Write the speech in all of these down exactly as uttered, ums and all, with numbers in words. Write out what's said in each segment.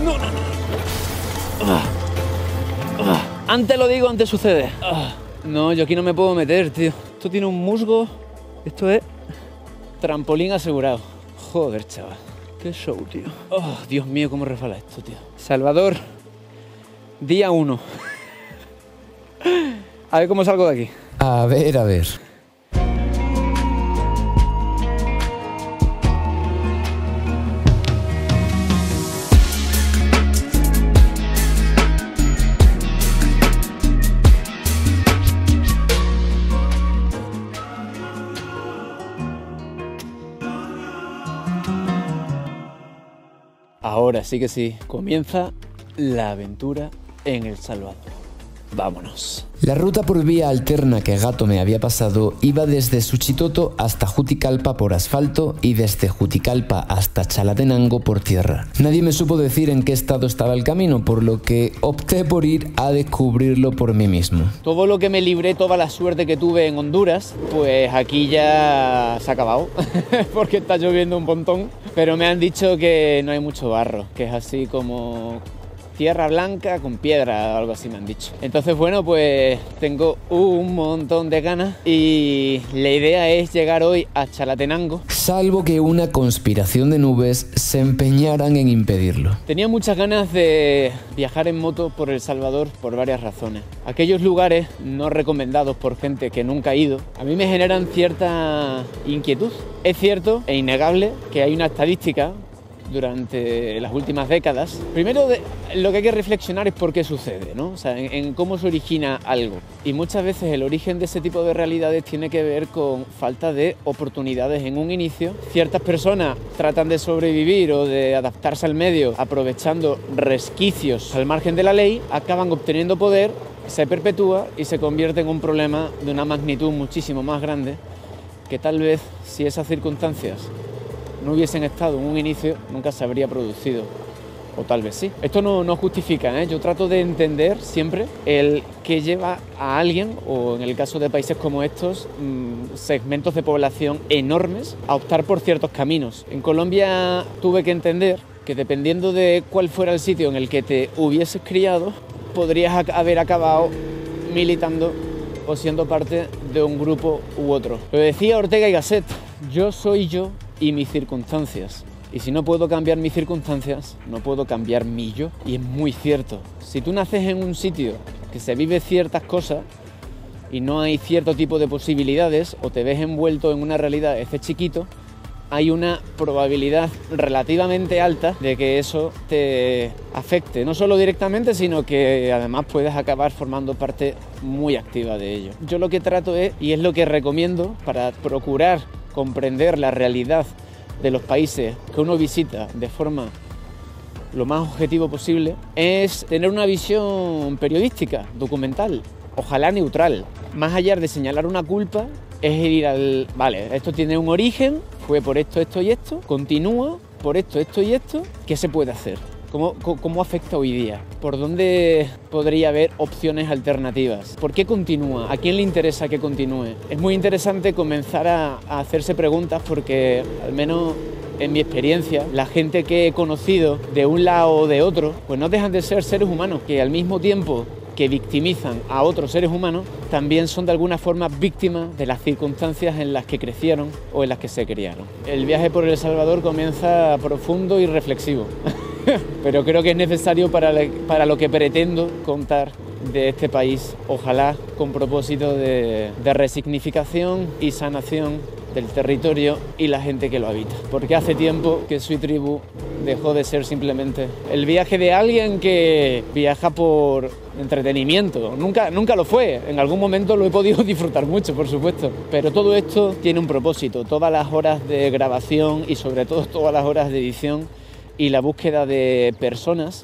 No, no, no. Ah. Ah. Antes lo digo, antes sucede. Ah. No, yo aquí no me puedo meter, tío. Esto tiene un musgo. Esto es trampolín asegurado. Joder, chaval. Qué show, tío. Oh, Dios mío, cómo resbala esto, tío. Salvador, día uno. A ver cómo salgo de aquí. A ver, a ver. Ahora sí que sí, comienza la aventura en El Salvador. Vámonos. La ruta por vía alterna que Gato me había pasado iba desde Suchitoto hasta Juticalpa por asfalto y desde Juticalpa hasta Chalatenango por tierra. Nadie me supo decir en qué estado estaba el camino, por lo que opté por ir a descubrirlo por mí mismo. Todo lo que me libré, toda la suerte que tuve en Honduras, pues aquí ya se ha acabado, porque está lloviendo un montón, pero me han dicho que no hay mucho barro, que es así como tierra blanca con piedra, algo así me han dicho. Entonces, bueno, pues tengo un montón de ganas y la idea es llegar hoy a Chalatenango. Salvo que una conspiración de nubes se empeñaran en impedirlo. Tenía muchas ganas de viajar en moto por El Salvador por varias razones. Aquellos lugares no recomendados por gente que nunca ha ido, a mí me generan cierta inquietud. Es cierto e innegable que hay una estadística durante las últimas décadas. Primero, de, lo que hay que reflexionar es por qué sucede, ¿no? O sea, en, en cómo se origina algo. Y muchas veces el origen de ese tipo de realidades tiene que ver con falta de oportunidades en un inicio. Ciertas personas tratan de sobrevivir o de adaptarse al medio aprovechando resquicios al margen de la ley, acaban obteniendo poder, se perpetúa y se convierte en un problema de una magnitud muchísimo más grande que tal vez, si esas circunstancias no hubiesen estado en un inicio, nunca se habría producido. O tal vez sí. Esto no, no justifica, ¿eh? Yo trato de entender siempre el que lleva a alguien, o en el caso de países como estos, mmm, segmentos de población enormes, a optar por ciertos caminos. En Colombia tuve que entender que dependiendo de cuál fuera el sitio en el que te hubieses criado, podrías haber acabado militando o siendo parte de un grupo u otro. Lo decía Ortega y Gasset, yo soy yo y mis circunstancias. Y si no puedo cambiar mis circunstancias, no puedo cambiar mi yo. Y es muy cierto. Si tú naces en un sitio que se vive ciertas cosas y no hay cierto tipo de posibilidades, o te ves envuelto en una realidad desde chiquito, hay una probabilidad relativamente alta de que eso te afecte, no solo directamente, sino que además puedes acabar formando parte muy activa de ello. Yo lo que trato es, y es lo que recomiendo para procurar comprender la realidad de los países que uno visita de forma lo más objetivo posible, es tener una visión periodística, documental, ojalá neutral. Más allá de señalar una culpa, es ir al... Vale, esto tiene un origen, fue por esto, esto y esto, continúa por esto, esto y esto, ¿qué se puede hacer? ¿Cómo, cómo afecta hoy día? ¿Por dónde podría haber opciones alternativas? ¿Por qué continúa? ¿A quién le interesa que continúe? Es muy interesante comenzar a, a hacerse preguntas porque, al menos en mi experiencia, la gente que he conocido de un lado o de otro, pues no dejan de ser seres humanos que al mismo tiempo que victimizan a otros seres humanos, también son de alguna forma víctimas de las circunstancias en las que crecieron o en las que se criaron. El viaje por El Salvador comienza profundo y reflexivo. Pero creo que es necesario para, le, para lo que pretendo contar de este país, ojalá con propósito de, de resignificación y sanación del territorio y la gente que lo habita. Porque hace tiempo que Sui Tribu dejó de ser simplemente el viaje de alguien que viaja por entretenimiento. Nunca, nunca lo fue. En algún momento lo he podido disfrutar mucho, por supuesto. Pero todo esto tiene un propósito. Todas las horas de grabación y sobre todo todas las horas de edición y la búsqueda de personas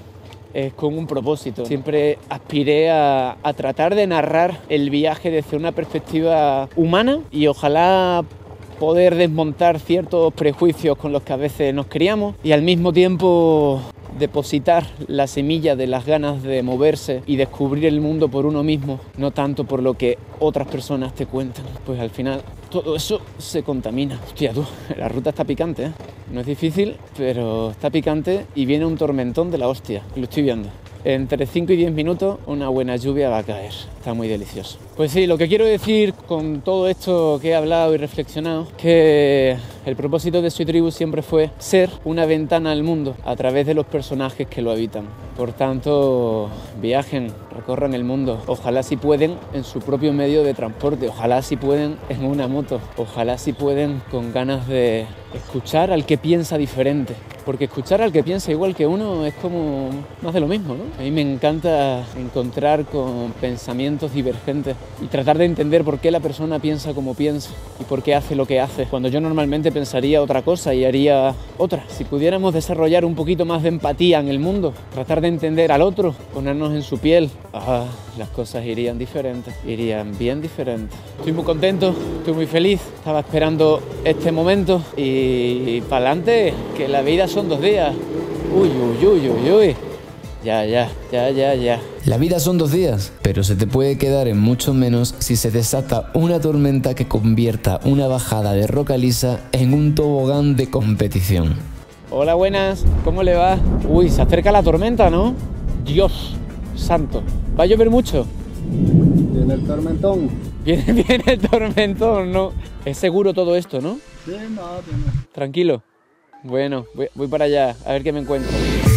es con un propósito. Siempre aspiré a, a tratar de narrar el viaje desde una perspectiva humana y ojalá poder desmontar ciertos prejuicios con los que a veces nos criamos y al mismo tiempo depositar la semilla de las ganas de moverse y descubrir el mundo por uno mismo, no tanto por lo que otras personas te cuentan, pues al final todo eso se contamina. Hostia, tú, la ruta está picante, ¿eh? No es difícil, pero está picante y viene un tormentón de la hostia. Lo estoy viendo. Entre cinco y diez minutos una buena lluvia va a caer. Está muy delicioso. Pues sí, lo que quiero decir con todo esto que he hablado y reflexionado, que el propósito de Soy Tribu siempre fue ser una ventana al mundo a través de los personajes que lo habitan. Por tanto, viajen, recorran el mundo. Ojalá si pueden en su propio medio de transporte, ojalá si pueden en una moto, ojalá si pueden con ganas de escuchar al que piensa diferente. Porque escuchar al que piensa igual que uno es como más de lo mismo, ¿no? A mí me encanta encontrar con pensamientos divergentes y tratar de entender por qué la persona piensa como piensa y por qué hace lo que hace, cuando yo normalmente pensaría otra cosa y haría otra. Si pudiéramos desarrollar un poquito más de empatía en el mundo, tratar de entender al otro, ponernos en su piel, ah, las cosas irían diferentes, irían bien diferentes. Estoy muy contento, estoy muy feliz, estaba esperando este momento y, y para adelante, que la vida son dos días. Uy, uy, uy, uy, uy. Ya, ya, ya, ya, ya. La vida son dos días, pero se te puede quedar en mucho menos si se desata una tormenta que convierta una bajada de roca lisa en un tobogán de competición. Hola, buenas, ¿cómo le va? Uy, se acerca la tormenta, ¿no? Dios santo, ¿va a llover mucho? Viene el tormentón. Viene, viene el tormentón, ¿no? Es seguro todo esto, ¿no? Sí, no, tiene. Tranquilo. Bueno, voy, voy para allá, a ver qué me encuentro.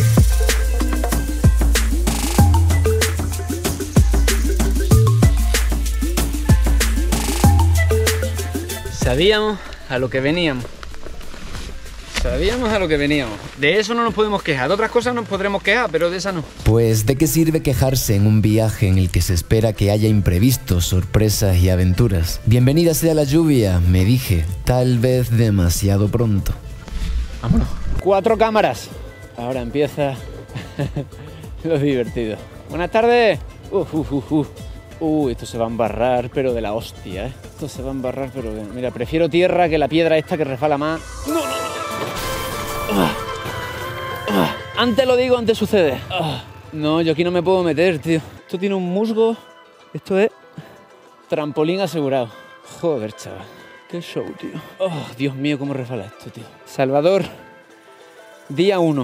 Sabíamos a lo que veníamos. Sabíamos a lo que veníamos. De eso no nos podemos quejar. De otras cosas nos podremos quejar, pero de esa no. Pues, ¿de qué sirve quejarse en un viaje en el que se espera que haya imprevistos, sorpresas y aventuras? Bienvenida sea la lluvia, me dije, tal vez demasiado pronto. Vámonos. Cuatro cámaras. Ahora empieza lo divertido. Buenas tardes. Uf, uf, uf, uf. Uh, esto se va a embarrar, pero de la hostia, ¿eh? Esto se va a embarrar, pero de... Mira, prefiero tierra que la piedra esta que resbala más. ¡No, no, no! Ah, ah. Antes lo digo, antes sucede. Ah. No, yo aquí no me puedo meter, tío. Esto tiene un musgo. Esto es trampolín asegurado. Joder, chaval. Qué show, tío. Oh, Dios mío, cómo resbala esto, tío. Salvador, día uno.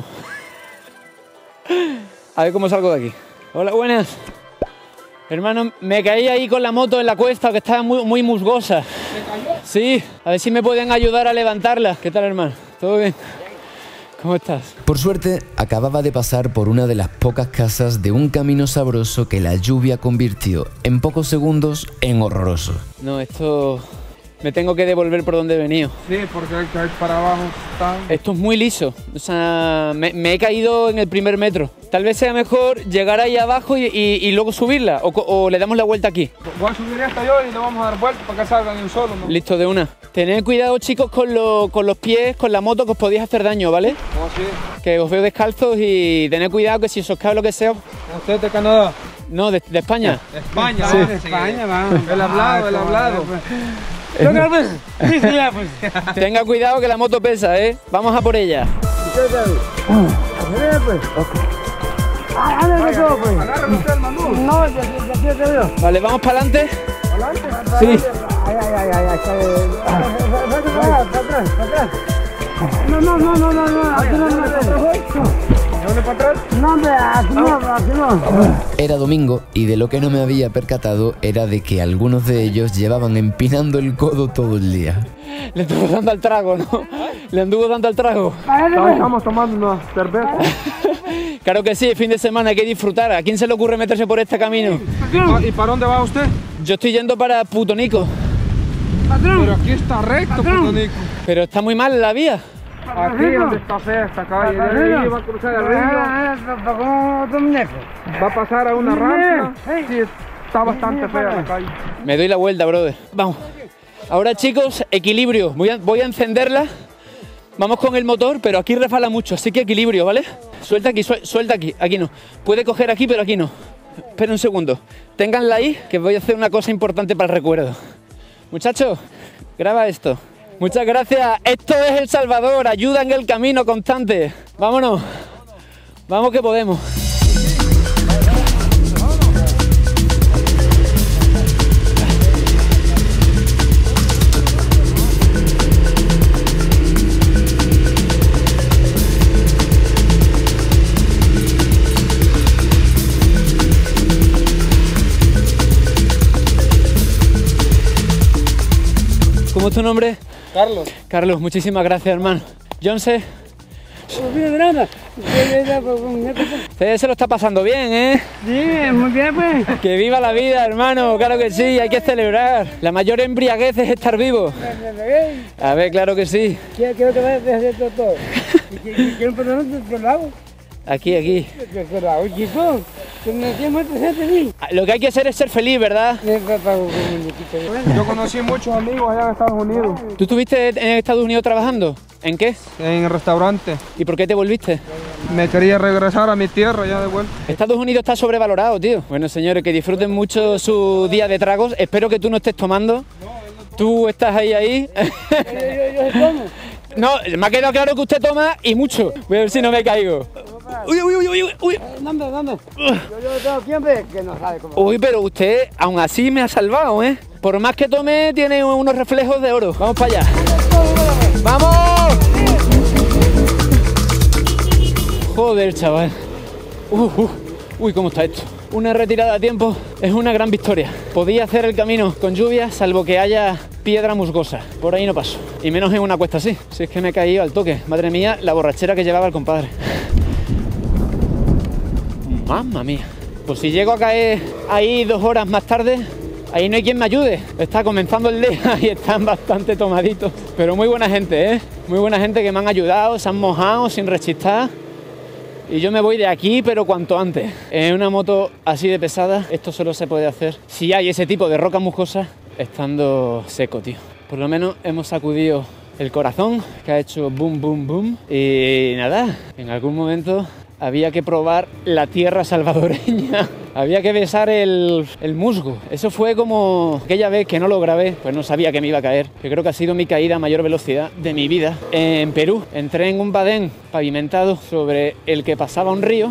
A ver cómo salgo de aquí. Hola, buenas. Hermano, me caí ahí con la moto en la cuesta, que estaba muy, muy musgosa. ¿Me cayó? Sí, a ver si me pueden ayudar a levantarla. ¿Qué tal, hermano? ¿Todo bien? ¿Cómo estás? Por suerte, acababa de pasar por una de las pocas casas de un camino sabroso que la lluvia convirtió en pocos segundos en horroroso. No, esto... Me tengo que devolver por donde he venido. Sí, porque hay que ir para abajo. Está... Esto es muy liso. O sea, me, me he caído en el primer metro. Tal vez sea mejor llegar ahí abajo y, y, y luego subirla. O, o le damos la vuelta aquí. Voy a subir hasta yo y le vamos a dar vuelta para que salgan en un solo, ¿no? Listo, de una. Tened cuidado, chicos, con, lo, con los pies, con la moto, que os podéis hacer daño, ¿vale? Oh, sí. Que os veo descalzos y tened cuidado que si os cae lo que sea... ¿Usted es de Canadá? No, de, de España. De España, sí. De España, vamos. El hablado, el hablado. Tenga cuidado que la moto pesa, ¿eh? Vamos a por ella. Vale, vamos para adelante. Sí. No, no, no, no, no, no, aquí no, no, ¿Dónde para atrás? no, hombre, aquí no, aquí no. Era domingo y de lo que no me había percatado era de que algunos de ellos llevaban empinando el codo todo el día. Le estuvo dando al trago, ¿no? Le anduvo dando al trago. Estamos tomando una cerveza. Claro que sí, fin de semana hay que disfrutar. ¿A quién se le ocurre meterse por este camino? ¿Y para dónde va usted? Yo estoy yendo para Putonico. Pero aquí está recto, Putonico. Pero está muy mal la vía. Aquí donde está fea esta calle, de ahí va a cruzar el río, va a pasar a una rampa, sí, está bastante fea la calle. Me doy la vuelta, brother. Vamos. Ahora, chicos, equilibrio. Voy a, voy a encenderla. Vamos con el motor, pero aquí resbala mucho, así que equilibrio, ¿vale? Suelta aquí, suel, suelta aquí, aquí no. Puede coger aquí, pero aquí no. Espera un segundo. Ténganla ahí, que voy a hacer una cosa importante para el recuerdo. Muchachos, graba esto. Muchas gracias. Esto es El Salvador. Ayuda en el camino constante. Vámonos. Vamos que podemos. ¿Cómo es tu nombre? Carlos. Carlos, muchísimas gracias, hermano. Jonse. Usted se lo está pasando bien, ¿eh? Sí, muy bien, pues. Que viva la vida, hermano, claro que sí, hay que celebrar. La mayor embriaguez es estar vivo. A ver, claro que sí. Quiero que vayas a hacer todo. ¿Quiero un perdón? ¿Te lo hago? Aquí, aquí. ¿Te lo hago, chico? Lo que hay que hacer es ser feliz, ¿verdad? Yo conocí muchos amigos allá en Estados Unidos. ¿Tú estuviste en Estados Unidos trabajando? ¿En qué? En el restaurante. ¿Y por qué te volviste? Me quería regresar a mi tierra ya de vuelta. Estados Unidos está sobrevalorado, tío. Bueno, señores, que disfruten mucho su día de tragos. Espero que tú no estés tomando. Tú estás ahí, ahí. Yo, yo tomo. No, me ha quedado claro que usted toma y mucho. Voy a ver si no me caigo. Uy, uy, uy, uy, uy. ¿Dónde, dónde? Yo, yo tengo siempre que no sabe cómo. Uy, pero usted aún así me ha salvado, ¿eh? Por más que tome, tiene unos reflejos de oro. Vamos para allá. ¡Vamos! Joder, chaval. Uh, uh. Uy, ¿cómo está esto? Una retirada a tiempo es una gran victoria. Podía hacer el camino con lluvia, salvo que haya piedra musgosa. Por ahí no paso. Y menos en una cuesta así. Si es que me he caído al toque. Madre mía, la borrachera que llevaba el compadre. Mamma mía. Pues si llego a caer ahí dos horas más tarde, ahí no hay quien me ayude. Está comenzando el día y están bastante tomaditos. Pero muy buena gente, ¿eh? Muy buena gente que me han ayudado, se han mojado sin rechistar. Y yo me voy de aquí, pero cuanto antes. En una moto así de pesada, esto solo se puede hacer si hay ese tipo de roca musgosa estando seco, tío. Por lo menos hemos sacudido el corazón, que ha hecho boom, boom, boom. Y nada, en algún momento había que probar la tierra salvadoreña. Había que besar el, el musgo. Eso fue como aquella vez que no lo grabé, pues no sabía que me iba a caer. Yo creo que ha sido mi caída a mayor velocidad de mi vida. En Perú entré en un badén pavimentado sobre el que pasaba un río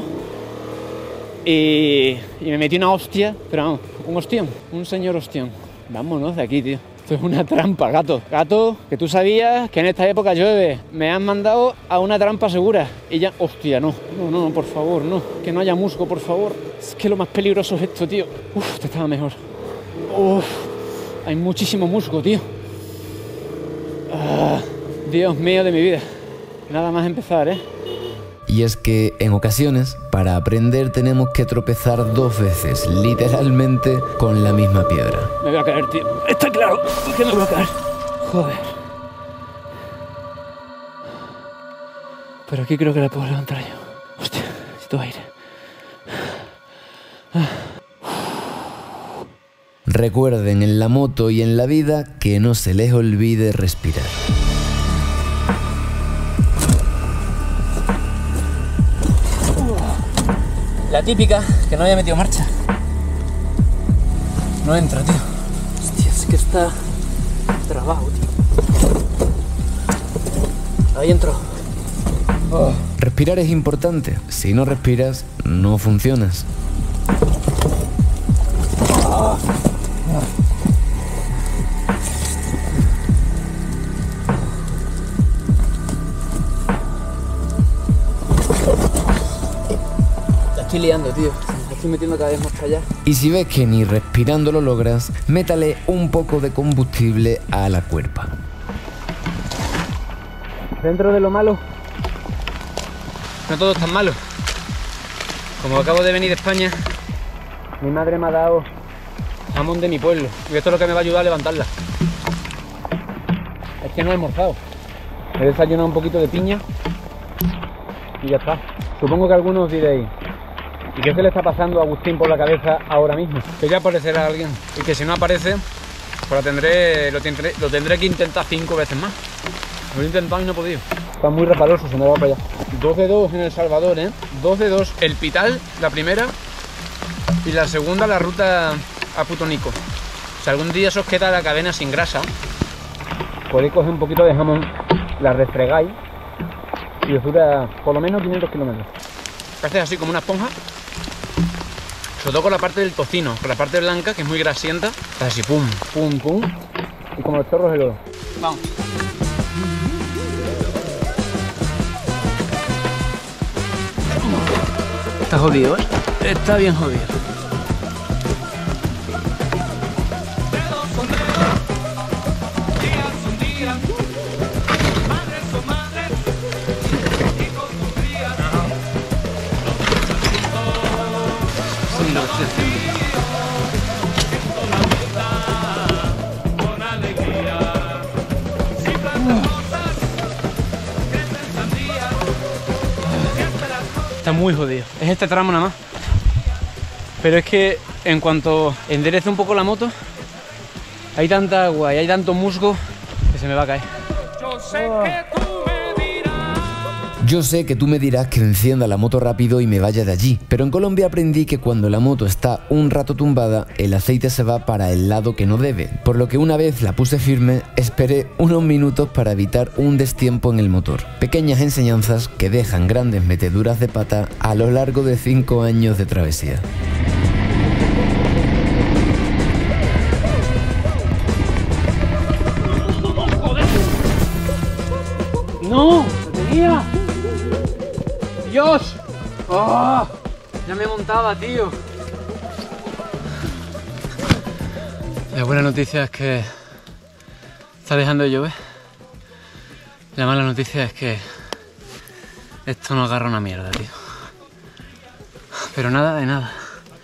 y, y me metí una hostia, pero vamos, un ostión, un señor ostión. Vámonos de aquí, tío. Esto es una trampa, gato. Gato, que tú sabías que en esta época llueve. Me han mandado a una trampa segura. Y ya, hostia, no. No, no, por favor, no. Que no haya musgo, por favor. Es que lo más peligroso es esto, tío. Uf, este estaba mejor. Uf, hay muchísimo musgo, tío. Ah, Dios mío de mi vida. Nada más empezar, ¿eh? Y es que en ocasiones, para aprender tenemos que tropezar dos veces, literalmente, con la misma piedra. Me voy a caer, tío. Está claro que me voy a caer. Joder. Pero aquí creo que la puedo levantar yo. Hostia, necesito aire. Recuerden en la moto y en la vida que no se les olvide respirar. La típica, que no haya metido marcha. No entra, tío. Hostia, es que está trabado, tío. Ahí entró. Oh. Respirar es importante. Si no respiras, no funcionas. Oh. Estoy liando, tío. Me estoy metiendo cada vez más para allá. Y si ves que ni respirando lo logras, métale un poco de combustible a la cuerpa. Dentro de lo malo, no todo es tan malo. Como acabo de venir de España, mi madre me ha dado jamón de mi pueblo. Y esto es lo que me va a ayudar a levantarla. Es que no he almorzado. He desayunado un poquito de piña y ya está. Supongo que algunos diréis: ¿y qué se le está pasando a Agustín por la cabeza ahora mismo? Que ya aparecerá alguien. Y que si no aparece, pues lo tendré, lo tendré, lo tendré que intentar cinco veces más. Lo he intentado y no he podido. Está muy resbaloso, se me va para allá. dos de dos en El Salvador, ¿eh? dos de dos. El Pital, la primera. Y la segunda, la ruta a Putonico. Si algún día se os queda la cadena sin grasa, podéis coger un poquito de jamón, la refregáis y os dura por lo menos quinientos kilómetros. que haces así como una esponja. Sobre todo con la parte del tocino, con la parte blanca, que es muy grasienta. Así, pum, pum, pum. Y como los chorros de lodo. Vamos. Está jodido, ¿eh? Está bien jodido. Está muy jodido. Es este tramo nada más. Pero es que en cuanto enderece un poco la moto, hay tanta agua y hay tanto musgo que se me va a caer. Yo sé que tú Yo sé que tú me dirás que encienda la moto rápido y me vaya de allí, pero en Colombia aprendí que cuando la moto está un rato tumbada, el aceite se va para el lado que no debe, por lo que una vez la puse firme, esperé unos minutos para evitar un destiempo en el motor. Pequeñas enseñanzas que dejan grandes meteduras de pata a lo largo de cinco años de travesía. ¡No! ¡Lo tenía! ¡Dios! ¡Oh! Ya me montaba, tío. La buena noticia es que está dejando de llover. La mala noticia es que esto no agarra una mierda, tío. Pero nada de nada.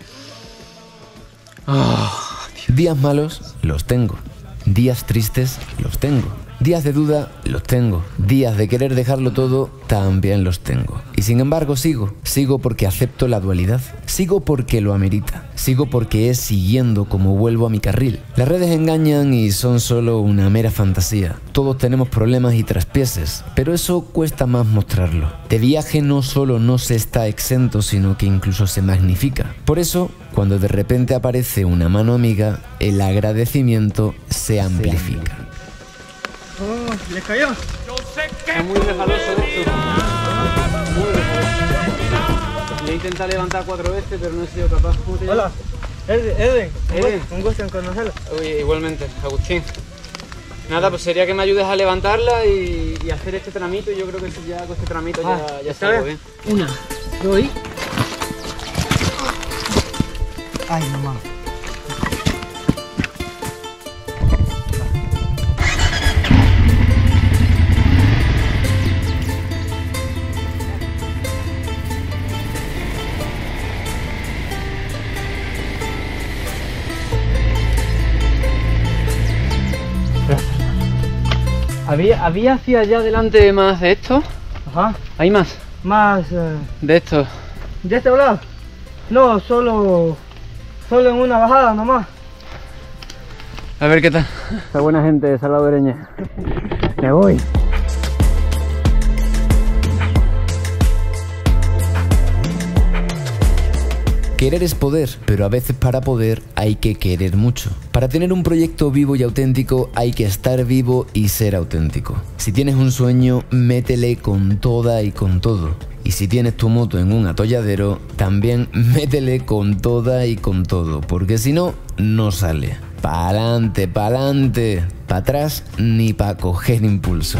Oh, Días malos los tengo. Días tristes los tengo. Días de duda los tengo. Días de querer dejarlo todo también los tengo. Y sin embargo sigo. Sigo porque acepto la dualidad. Sigo porque lo amerita. Sigo porque es siguiendo como vuelvo a mi carril. Las redes engañan y son solo una mera fantasía. Todos tenemos problemas y traspieses, pero eso cuesta más mostrarlo. De viaje no solo no se está exento, sino que incluso se magnifica. Por eso, cuando de repente aparece una mano amiga, el agradecimiento se amplifica. Oh, ¿les cayó? Está muy resbaloso esto. Muy resbaloso. Le he intentado levantar cuatro veces, pero no he sido capaz. ¿Cómo te llamas? Hola, Eden, Eden. Eden. Un gusto en conocerlo. Uy, igualmente, Agustín. Nada, pues sería que me ayudes a levantarla y, y hacer este tramito. Y yo creo que si ya hago este tramito Ah, ya, ya ¿está salgo bien? bien. Una, dos y... Ay, mamá. ¿Había, ¿Había hacia allá adelante más de esto? Ajá. ¿Hay más Más... eh, de esto? ¿de este lado? No, solo... Solo en una bajada nomás. A ver qué tal. La buena gente salvadoreña. Me voy. Querer es poder, pero a veces para poder hay que querer mucho. Para tener un proyecto vivo y auténtico hay que estar vivo y ser auténtico. Si tienes un sueño, métele con toda y con todo. Y si tienes tu moto en un atolladero, también métele con toda y con todo, porque si no, no sale. Pa'lante, pa'lante, pa' atrás ni pa' coger impulso.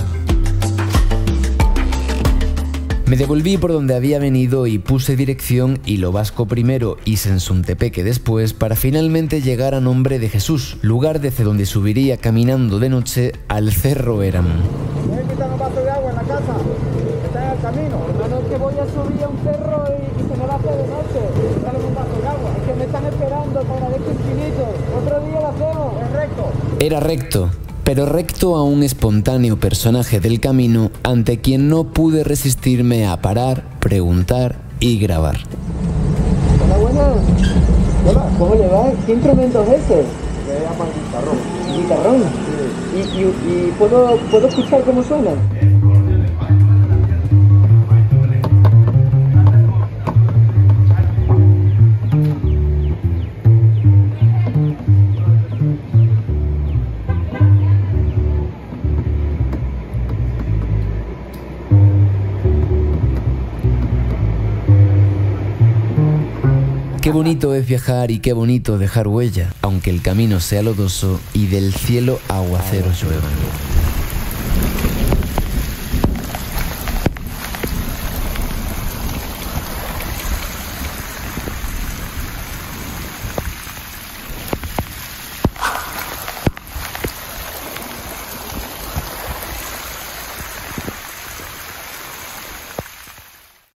Me devolví por donde había venido y puse dirección Hilo Vasco primero y Sensuntepeque después para finalmente llegar a Nombre de Jesús, lugar desde donde subiría caminando de noche al Cerro Éramo. ¿Pueden quitar un vaso de agua en la casa? Está en el camino. Hermano, es que voy a subir a un cerro y, y se me va a hacer de noche. Dale un vaso de agua. Es que me están esperando para ver que infinito. Otro día lo hacemos. Es recto. Era recto, pero recto a un espontáneo personaje del camino ante quien no pude resistirme a parar, preguntar y grabar. Hola, buenas. Hola, ¿cómo le va? ¿Qué instrumento es ese? Se llama guitarrón. ¿Guitarrón? Sí. ¿Y, y, y puedo, puedo escuchar cómo suena? Qué bonito es viajar y qué bonito dejar huella, aunque el camino sea lodoso y del cielo aguaceros lluevan.